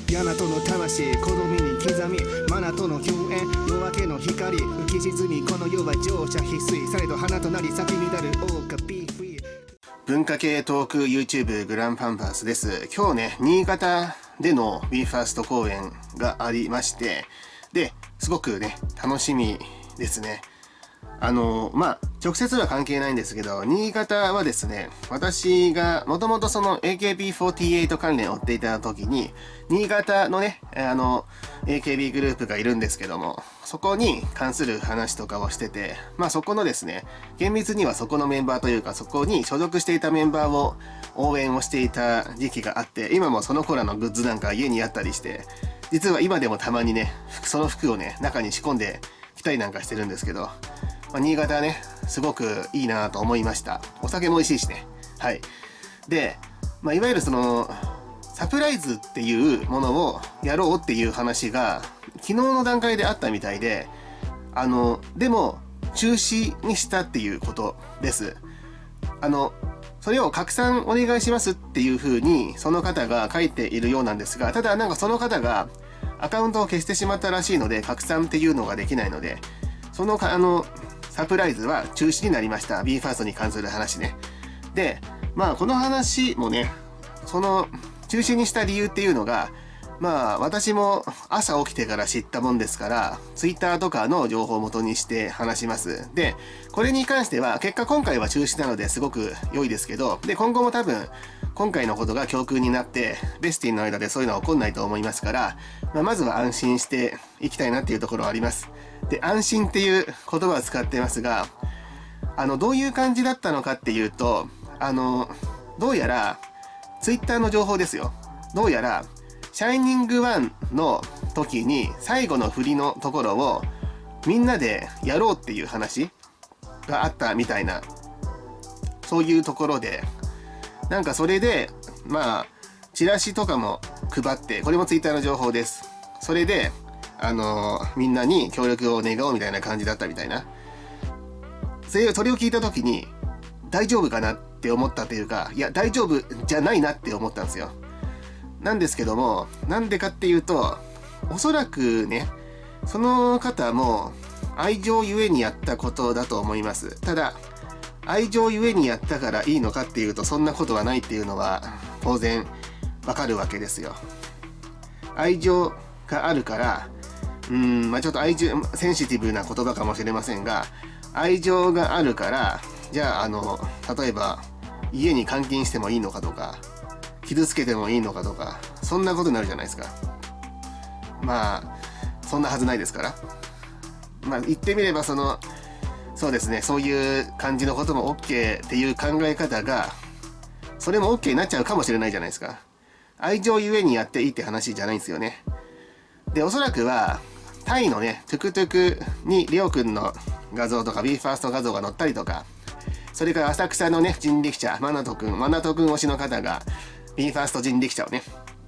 大和の魂好みに刻みマナとの共演夜明けの光浮き沈みこの世は乗車翡翠されど花となり咲き乱るオーカビーフリー文化系トーク YouTube グランパンパースです。今日ね、新潟での BE:FIRST 公演がありまして、で、すごくね、楽しみですね。直接は関係ないんですけど、新潟はですね、私がもともとその AKB48 関連を追っていた時に、新潟のね、AKB グループがいるんですけども、そこに関する話とかをしてて、そこのですね、厳密にはそこのメンバーというか、そこに所属していたメンバーを応援をしていた時期があって、今もその頃のグッズなんか家にあったりして、実は今でもたまにね、その服をね、中に仕込んできたりなんかしてるんですけど、新潟はね、すごくいいなと思いました。お酒も美味しいしね。はい。で、いわゆるその、サプライズっていうものをやろうっていう話が、昨日の段階であったみたいで、でも、中止にしたっていうことです。それを拡散お願いしますっていう風に、その方が書いているようなんですが、ただなんかその方がアカウントを消してしまったらしいので、拡散っていうのができないので、そのサプライズは中止になりました。BE:FIRST に関する話ね。で、この話もね、その中止にした理由っていうのが、私も朝起きてから知ったもんですから、Twitter とかの情報を元にして話します。で、これに関しては、結果今回は中止なのですごく良いですけど、で、今後も多分、今回のことが教訓になって、ベスティの間でそういうのは起こんないと思いますから、まずは安心していきたいなっていうところはあります。で、安心っていう言葉を使ってますが、どういう感じだったのかっていうと、どうやら、Twitter の情報ですよ。どうやら、シャイニング1の時に最後の振りのところをみんなでやろうっていう話があったみたいな、そういうところで、なんかそれで、チラシとかも配って、これもツイッターの情報です。それで、みんなに協力を願おうみたいな感じだったみたいな。それを聞いたときに、大丈夫かなって思ったというか、いや、大丈夫じゃないなって思ったんですよ。なんですけども、なんでかっていうと、おそらくね、その方も愛情ゆえにやったことだと思います。ただ、愛情ゆえにやったからいいのかっていうと、そんなことはないっていうのは、当然わかるわけですよ。愛情があるから、ちょっとセンシティブな言葉かもしれませんが、愛情があるから、じゃあ、例えば、家に監禁してもいいのかとか、傷つけてもいいのかとか、そんなことになるじゃないですか。そんなはずないですから。言ってみればそうですね、そういう感じのことも OK っていう考え方が、それも OK になっちゃうかもしれないじゃないですか。愛情ゆえにやっていいって話じゃないんですよね。で、おそらくは、タイのね、トゥクトゥクにリオくんの画像とか BE:FIRST 画像が載ったりとか、それから浅草のね、人力車、マナトくん推しの方が、BE:FIRST 人力車をね、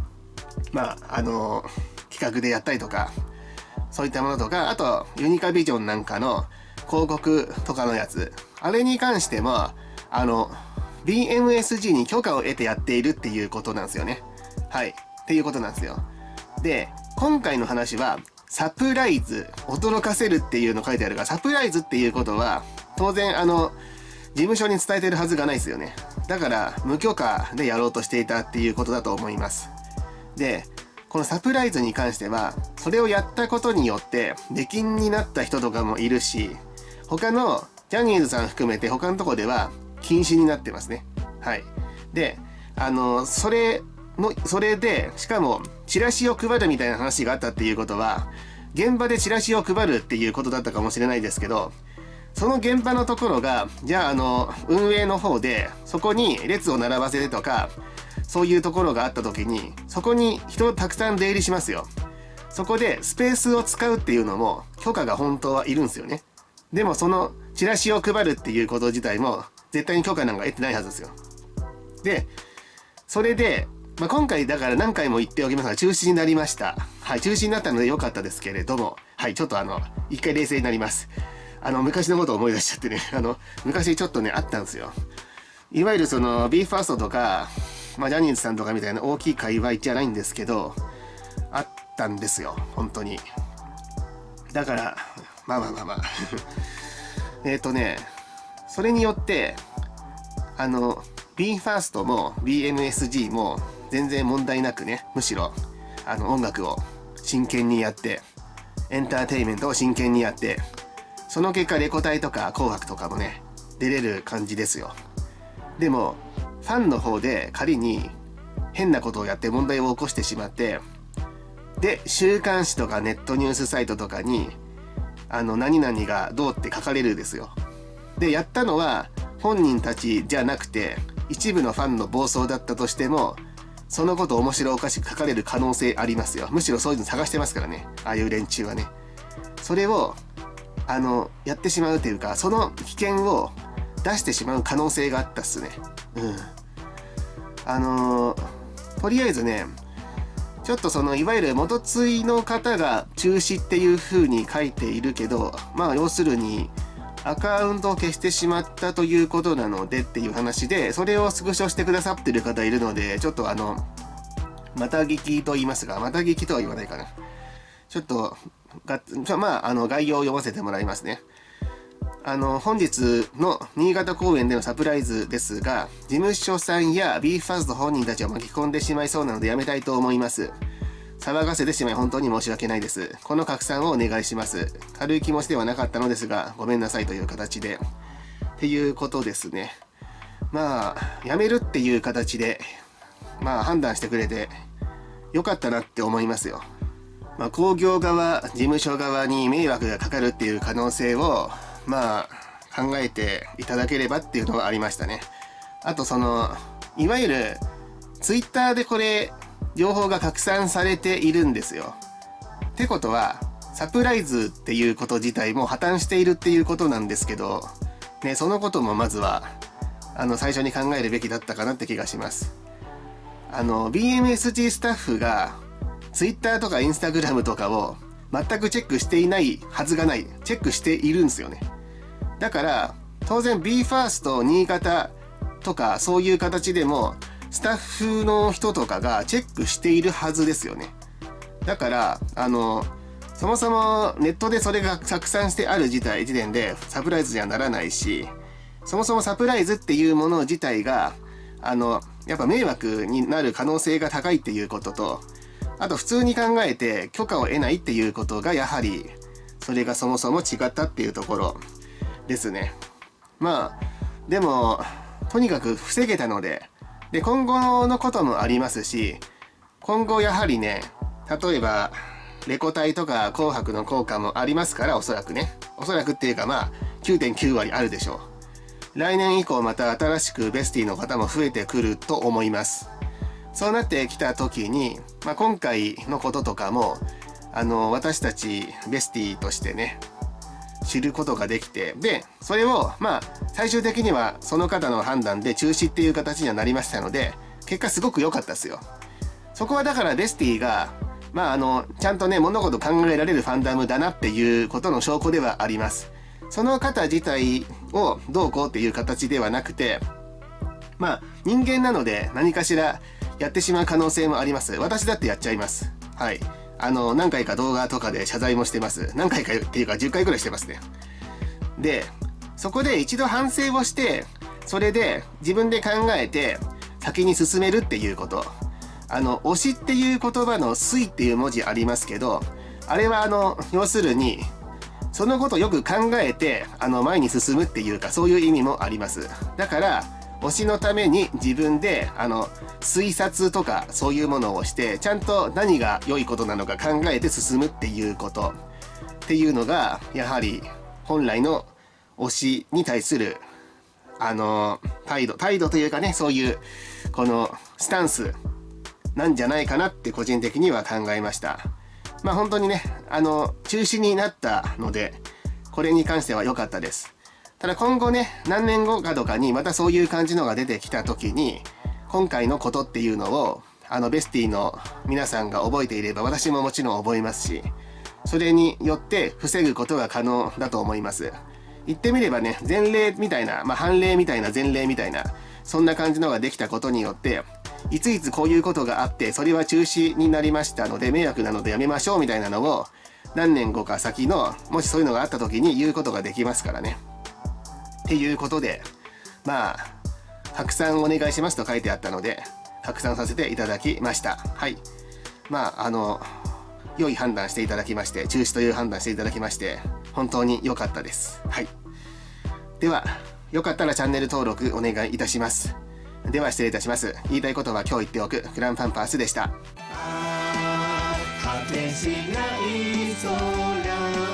企画でやったりとか、そういったものとか、あと、ユニカビジョンなんかの広告とかのやつ、あれに関しても、BMSG に許可を得てやっているっていうことなんですよね。はい。っていうことなんですよ。で、今回の話は、サプライズ、驚かせるっていうの書いてあるから、サプライズっていうことは、当然事務所に伝えてるはずがないですよね。だから、無許可でやろうとしていたっていうことだと思います。で、このサプライズに関しては、それをやったことによって、出禁になった人とかもいるし、他の、ジャニーズさん含めて他のとこでは、禁止になってますね。はい。で、それで、しかも、チラシを配るみたいな話があったっていうことは、現場でチラシを配るっていうことだったかもしれないですけど、その現場のところが、じゃあ運営の方で、そこに列を並ばせてとか、そういうところがあった時に、そこに人たくさん出入りしますよ。そこでスペースを使うっていうのも、許可が本当はいるんですよね。でもその、チラシを配るっていうこと自体も、絶対に許可なんか得てないはずですよ。で、それで、今回だから何回も言っておきますが、中止になりました。はい、中止になったので良かったですけれども、はい、ちょっと一回冷静になります。昔のことを思い出しちゃってね、昔ちょっとね、あったんですよ。いわゆるBE:FIRST とか、ジャニーズさんとかみたいな大きい界隈じゃないんですけど、 あったんですよ、本当に。だから、まあそれによって、BE:FIRST も BMSG も全然問題なくね、むしろ、音楽を真剣にやって、エンターテインメントを真剣にやって、その結果、レコ大とか紅白とかもね、出れる感じですよ。でも、ファンの方で仮に変なことをやって問題を起こしてしまって、で、週刊誌とかネットニュースサイトとかに、何々がどうって書かれるですよ。で、やったのは本人たちじゃなくて、一部のファンの暴走だったとしても、そのこと面白おかしく書かれる可能性ありますよ。むしろそういうの探してますからね。ああいう連中はね。それを、やってしまうというか、その危険を出してしまう可能性があったっすね。とりあえずね、ちょっといわゆる元対の方が中止っていう風に書いているけど、まあ要するにアカウントを消してしまったということなのでっていう話で、それをスクショしてくださってる方いるので、ちょっとまた聞きと言いますが、また聞きとは言わないかな。ちょっと、概要を読ませてもらいますね。本日の新潟公演でのサプライズですが、事務所さんや BE:FIRST 本人たちを巻き込んでしまいそうなのでやめたいと思います。騒がせてしまい本当に申し訳ないです。この拡散をお願いします。軽い気持ちではなかったのですが、ごめんなさいという形で。っていうことですね。まあ、やめるっていう形で、まあ判断してくれてよかったなって思いますよ。まあ、興行側、事務所側に迷惑がかかるっていう可能性を、まあ、考えていただければっていうのがありましたね。あといわゆる、ツイッターでこれ、情報が拡散されているんですよ。ってことは、サプライズっていうこと自体も破綻しているっていうことなんですけど、ね、そのこともまずは、最初に考えるべきだったかなって気がします。BMSG スタッフが、ツイッターとかインスタグラムとかを全くチェックしていないはずがない。チェックしているんですよね。だから、当然 BE:FIRST 新潟とかそういう形でも、スタッフの人とかがチェックしているはずですよね。だから、そもそもネットでそれが拡散してある時点でサプライズにはならないし、そもそもサプライズっていうもの自体が、やっぱ迷惑になる可能性が高いっていうことと、あと普通に考えて許可を得ないっていうことがやはりそれがそもそも違ったっていうところですね。まあでもとにかく防げたので、今後のこともありますし、今後やはりね、例えばレコ大とか紅白の効果もありますから、おそらくね、おそらくっていうかまあ 9.9 割あるでしょう。来年以降また新しくベスティの方も増えてくると思います。そうなってきた時に、今回のこととかも、私たちベスティとしてね、知ることができて、で、それを、最終的にはその方の判断で中止っていう形にはなりましたので、結果すごく良かったですよ。そこはだからベスティが、ちゃんとね、物事考えられるファンダムだなっていうことの証拠ではあります。その方自体をどうこうっていう形ではなくて、人間なので何かしらやってしまう可能性もあります。私だってやっちゃいます。はい。何回か動画とかで謝罪もしてます。何回かっていうか10回くらいしてますね。で、そこで一度反省をして、それで自分で考えて先に進めるっていうこと。推しっていう言葉の推っていう文字ありますけど、あれは要するに、そのことをよく考えて、前に進むっていうか、そういう意味もあります。だから、推しのために自分で推察とかそういうものをしてちゃんと何が良いことなのか考えて進むっていうことっていうのがやはり本来の推しに対する態度というかね、そういうこのスタンスなんじゃないかなって個人的には考えました。本当にね中止になったのでこれに関しては良かったです。ただ今後ね、何年後かとかにまたそういう感じのが出てきた時に、今回のことっていうのを、ベスティの皆さんが覚えていれば私ももちろん覚えますし、それによって防ぐことが可能だと思います。言ってみればね、前例みたいな、判例みたいな前例みたいな、そんな感じのができたことによって、 いついつこういうことがあって、それは中止になりましたので、迷惑なのでやめましょうみたいなのを、何年後か先の、もしそういうのがあった時に言うことができますからね。っていうことで、まあ、拡散お願いしますと書いてあったので、拡散させていただきました。はい。まあ、良い判断していただきまして、中止という判断していただきまして、本当に良かったです。はい。では、よかったらチャンネル登録お願いいたします。では失礼いたします。言いたいことは今日言っておく、グランパンパースでした。 果てしない空